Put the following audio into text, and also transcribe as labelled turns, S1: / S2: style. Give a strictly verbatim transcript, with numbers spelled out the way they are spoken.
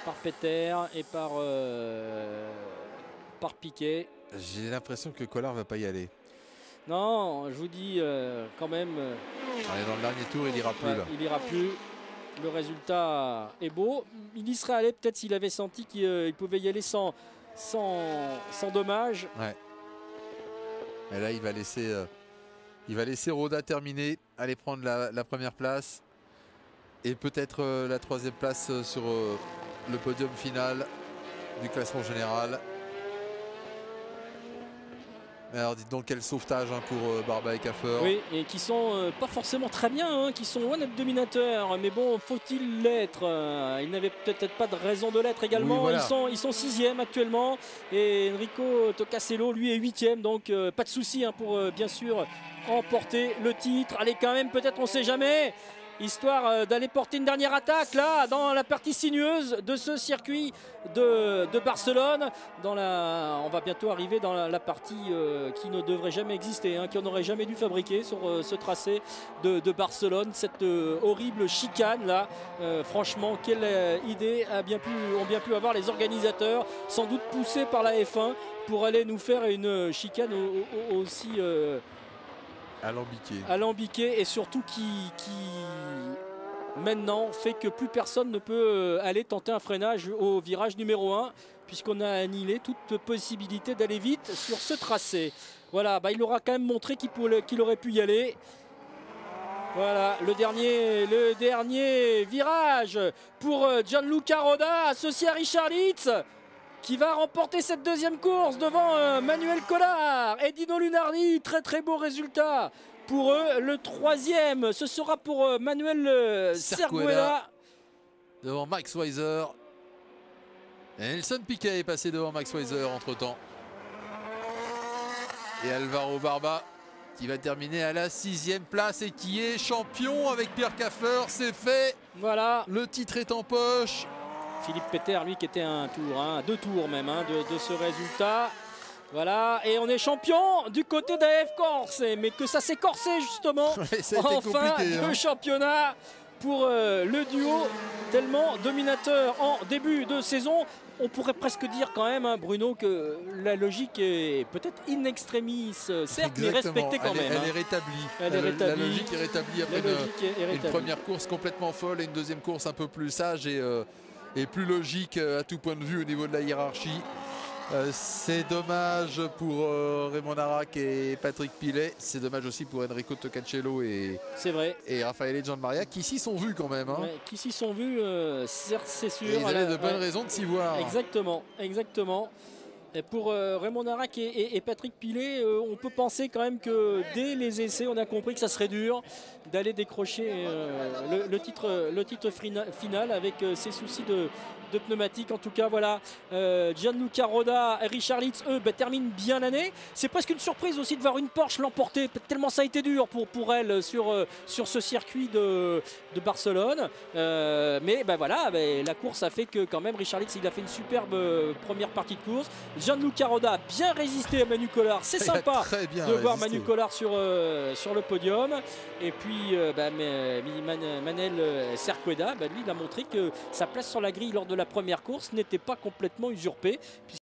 S1: par Peter et par, euh, par Piquet.
S2: J'ai l'impression que Collard va pas y aller.
S1: Non, je vous dis euh, quand même. Euh,
S2: Allez, dans le dernier tour, il ira plus
S1: ouais,
S2: là.
S1: Il ira plus. Le résultat est beau. Il y serait allé peut-être s'il avait senti qu'il euh, pouvait y aller sans, sans, sans dommage.
S2: Ouais. Et là, il va laisser, euh, il va laisser Roda terminer, aller prendre la, la première place et peut-être euh, la troisième place euh, sur euh, le podium final du classement général. Alors dites donc quel sauvetage hein, pour euh, Barba et Kaffer.
S1: Oui, et qui sont euh, pas forcément très bien, hein, qui sont loin d'être dominateurs. Mais bon, faut-il l'être? euh, Ils n'avaient peut-être pas de raison de l'être également.
S2: Oui, voilà.
S1: Ils sont, ils sont sixième actuellement. Et Enrico Tocasello, lui, est huitième. Donc euh, pas de souci hein, pour euh, bien sûr emporter le titre. Allez quand même, peut-être, on sait jamais. Histoire euh, d'aller porter une dernière attaque là dans la partie sinueuse de ce circuit de, de Barcelone. Dans la, on va bientôt arriver dans la, la partie euh, qui ne devrait jamais exister, hein, qui n'aurait jamais dû fabriquer sur euh, ce tracé de, de Barcelone. Cette euh, horrible chicane là. Euh, franchement, quelle euh, idée a bien pu, ont bien pu avoir les organisateurs, sans doute poussés par la F un pour aller nous faire une chicane au, au, aussi... Euh,
S2: Alambiqué.
S1: Alambiqué et surtout qui, qui maintenant fait que plus personne ne peut aller tenter un freinage au virage numéro un puisqu'on a annihilé toute possibilité d'aller vite sur ce tracé. Voilà, bah il aura quand même montré qu'il qu'il aurait pu y aller. Voilà, le dernier, le dernier virage pour Gianluca Roda, associé à Richard Lietz, qui va remporter cette deuxième course devant euh, Manuel Collard et Dino Lunardi. Très très beau résultat pour eux. Le troisième, ce sera pour euh, Manuel euh, Serguela.
S2: Devant Max Weiser. Et Nelson Piquet est passé devant Max Weiser entre temps. Et Alvaro Barba qui va terminer à la sixième place et qui est champion avec Pierre Kaffer. C'est fait.
S1: Voilà.
S2: Le titre est en poche.
S1: Philippe Peter, lui, qui était un tour, hein, deux tours même hein, de, de ce résultat. Voilà, et on est champion du côté d'A F Corse, mais que ça s'est corsé justement.
S2: Ça a été
S1: enfin,
S2: compliqué,
S1: le
S2: hein.
S1: championnat pour euh, le duo, tellement dominateur en début de saison. On pourrait presque dire quand même, hein, Bruno, que la logique est peut-être in extremis, certes,
S2: Exactement.
S1: mais respectée quand
S2: elle est,
S1: même.
S2: Elle
S1: hein.
S2: est rétablie.
S1: Elle est rétablie.
S2: La logique est rétablie après
S1: La
S2: une,
S1: logique est- est
S2: une
S1: rétablie.
S2: première course complètement folle et une deuxième course un peu plus sage et, euh, et plus logique euh, à tout point de vue au niveau de la hiérarchie. Euh, c'est dommage pour euh, Raymond Narac et Patrick Pilet. C'est dommage aussi pour Enrico Tocacello et,
S1: C'est vrai.
S2: et Raffaele Gianmaria qui s'y sont vus quand même. Hein.
S1: Ouais, qui s'y sont vus, euh, certes, c'est sûr.
S2: Et ils avaient de bonnes
S1: Ouais.
S2: raisons de s'y voir.
S1: Exactement, exactement. Et pour euh, Raymond Narac et, et- et Patrick Pilet, euh, on peut penser quand même que dès les essais, on a compris que ça serait dur d'aller décrocher euh, le, le titre, le titre frina- final avec euh, ces soucis de, de pneumatique. En tout cas, voilà, euh, Gianluca Roda et Richard Lietz, eux, bah, terminent bien l'année. C'est presque une surprise aussi de voir une Porsche l'emporter, tellement ça a été dur pour, pour elle sur, euh, sur ce circuit de, de Barcelone. Euh, mais bah, voilà, bah, la course a fait que quand même Richard Lietz, il a fait une superbe euh, première partie de course. Gianluca Roda a bien résisté à Manu Collard. C'est
S2: Il a
S1: sympa
S2: très bien
S1: de voir
S2: résisté.
S1: Manu Collard sur, euh, sur le podium. Et puis euh, bah, mais- Man- Manel euh, Cerqueda, bah, lui, il a montré que sa place sur la grille lors de la première course n'était pas complètement usurpée.